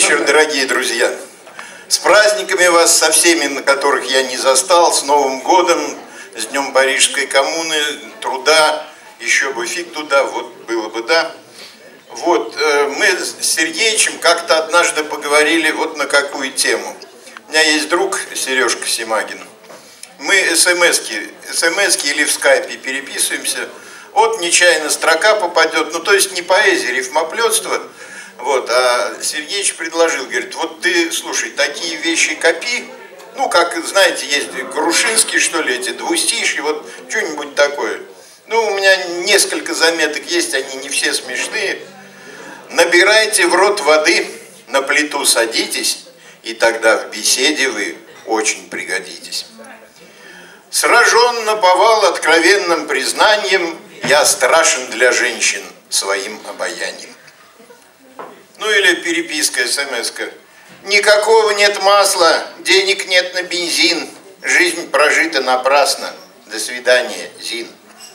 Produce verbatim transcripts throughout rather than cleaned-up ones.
вечер, дорогие друзья. С праздниками вас, со всеми, на которых я не застал, с Новым годом, с Днем Парижской коммуны, труда, еще бы фиг туда, вот было бы да. Вот, мы с Сергеичем как-то однажды поговорили вот на какую тему. У меня есть друг Сережка Симагин. Мы смс-ки, смс-ки или в скайпе переписываемся. Вот нечаянно строка попадет, ну то есть не поэзия, рифмоплетство. Вот, а Сергеич предложил, говорит, вот ты, слушай, такие вещи копи, ну как, знаете, есть Грушинский, что ли, эти двустишья, вот что-нибудь такое. Ну, у меня несколько заметок есть, они не все смешные. Набирайте в рот воды, на плиту садитесь, и тогда в беседе вы очень пригодитесь. Сражен наповал откровенным признанием, я страшен для женщин своим обаянием. Ну или переписка, смс-ка. Никакого нет масла, денег нет на бензин, жизнь прожита напрасно. До свидания, Зин.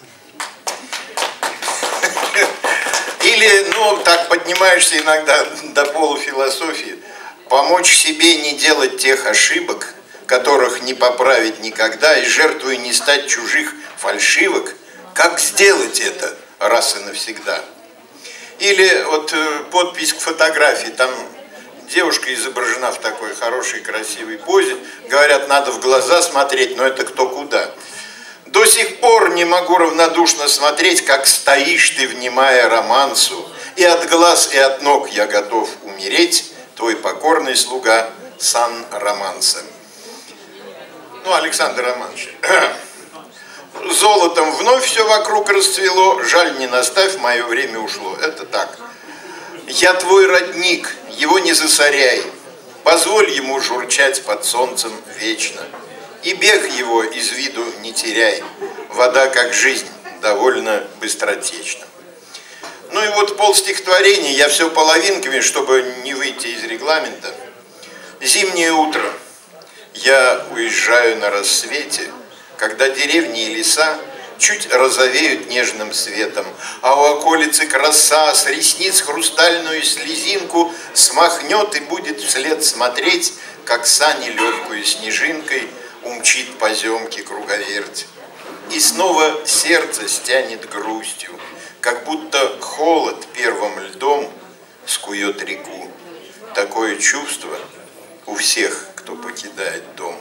Или, ну, так поднимаешься иногда до полуфилософии. Помочь себе не делать тех ошибок, которых не поправить никогда, и жертвой не стать чужих фальшивок. Как сделать это раз и навсегда? Или вот подпись к фотографии, там девушка изображена в такой хорошей, красивой позе. Говорят, надо в глаза смотреть, но это кто куда. До сих пор не могу равнодушно смотреть, как стоишь ты, внимая романсу. И от глаз, и от ног я готов умереть, твой покорный слуга Сан-Романса. Ну, Александр Романович. Золотом вновь все вокруг расцвело, жаль, не наставь, мое время ушло. Это так. Я твой родник, его не засоряй, позволь ему журчать под солнцем вечно. И бег его из виду не теряй, вода как жизнь, довольно быстротечна. Ну и вот полстихотворения, я все половинками, чтобы не выйти из регламента. Зимнее утро, я уезжаю на рассвете, когда деревни и леса чуть розовеют нежным светом, а у околицы краса с ресниц хрустальную слезинку смахнет и будет вслед смотреть, как сани легкую снежинкой умчит поземки круговерть. И снова сердце стянет грустью, как будто холод первым льдом скует реку. Такое чувство у всех, кто покидает дом.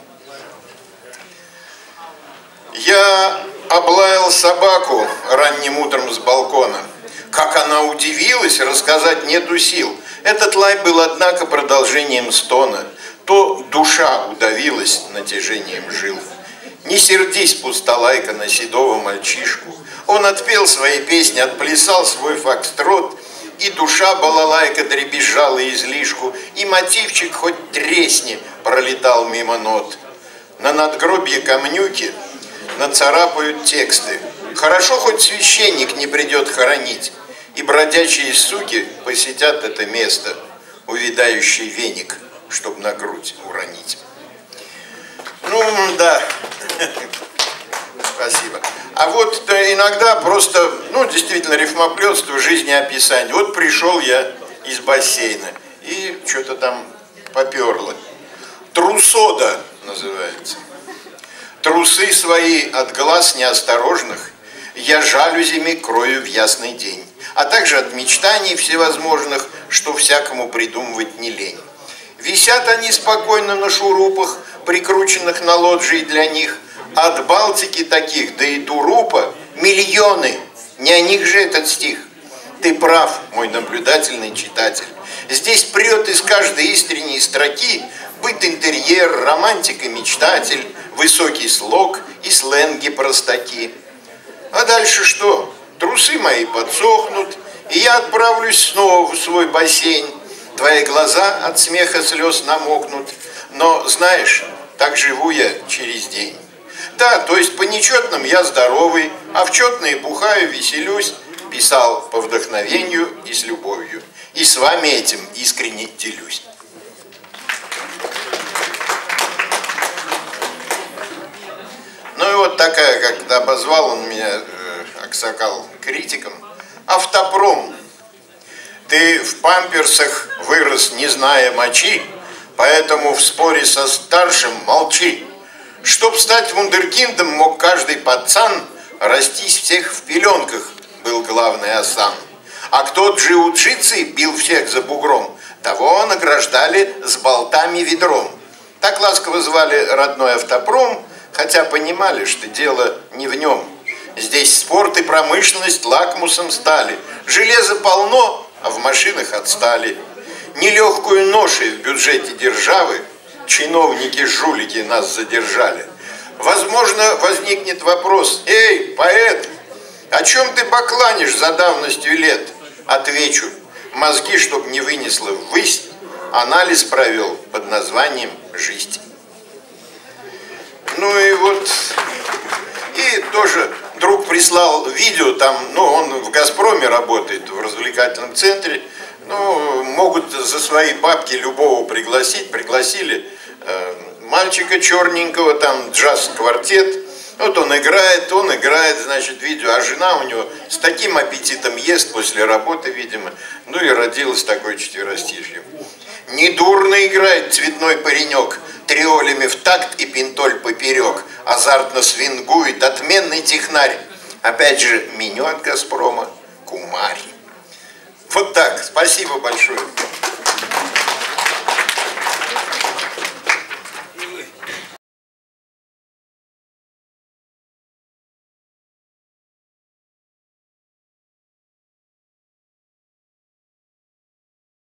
Я облаял собаку ранним утром с балкона. Как она удивилась, рассказать нету сил. Этот лай был, однако, продолжением стона. То душа удавилась натяжением жил. Не сердись, пустолайка, на седого мальчишку. Он отпел свои песни, отплясал свой фокстрот, и душа балалайка дребезжала излишку, и мотивчик хоть тресни пролетал мимо нот. На надгробье камнюки нацарапают тексты. Хорошо, хоть священник не придет хоронить, и бродячие суки посетят это место, увядающий веник, чтоб на грудь уронить. Ну, да. Спасибо. А вот иногда просто, ну, действительно, рифмоплетство, жизнеописание. Вот пришел я из бассейна, и что-то там поперло. Трусода называется. Трусы свои от глаз неосторожных я жалюзями крою в ясный день, а также от мечтаний всевозможных, что всякому придумывать не лень. Висят они спокойно на шурупах, прикрученных на лоджии для них. От Балтики таких, да и Турупа, миллионы. Не о них же этот стих. Ты прав, мой наблюдательный читатель. Здесь прет из каждой искренней строки быт интерьер, романтик и мечтатель, высокий слог и сленги простаки. А дальше что? Трусы мои подсохнут, и я отправлюсь снова в свой бассейн. Твои глаза от смеха слез намокнут, но, знаешь, так живу я через день. Да, то есть по нечетным я здоровый, а в четные бухаю, веселюсь, писал по вдохновению и с любовью. И с вами этим искренне делюсь. Ну и вот такая, как обозвал он меня, э, Аксакал, критиком, автопром. Ты в памперсах вырос, не зная мочи, поэтому в споре со старшим молчи. Чтоб стать вундеркиндом, мог каждый пацан растись всех в пеленках, был главный асан. А кто джиу-джитсы бил всех за бугром, того награждали с болтами ведром. Так ласково звали родной автопром, хотя понимали, что дело не в нем. Здесь спорт и промышленность лакмусом стали. Железа полно, а в машинах отстали. Нелегкую ношу в бюджете державы чиновники-жулики нас задержали. Возможно, возникнет вопрос: эй, поэт, о чем ты бакланишь за давностью лет? Отвечу: мозги, чтоб не вынесло ввысь, анализ провел под названием «Жизнь». Ну и вот, и тоже друг прислал видео, там, ну, он в «Газпроме» работает, в развлекательном центре, ну, могут за свои бабки любого пригласить, пригласили э, мальчика черненького, там, джаз-квартет, вот он играет, он играет, значит, видео, а жена у него с таким аппетитом ест после работы, видимо, ну и родилось такое четверостишье. Недурно играет цветной паренек, триолями в такт и пинтоль поперек, азартно свингует, отменный технарь. Опять же, меню от «Газпрома» кумарь. Вот так, спасибо большое.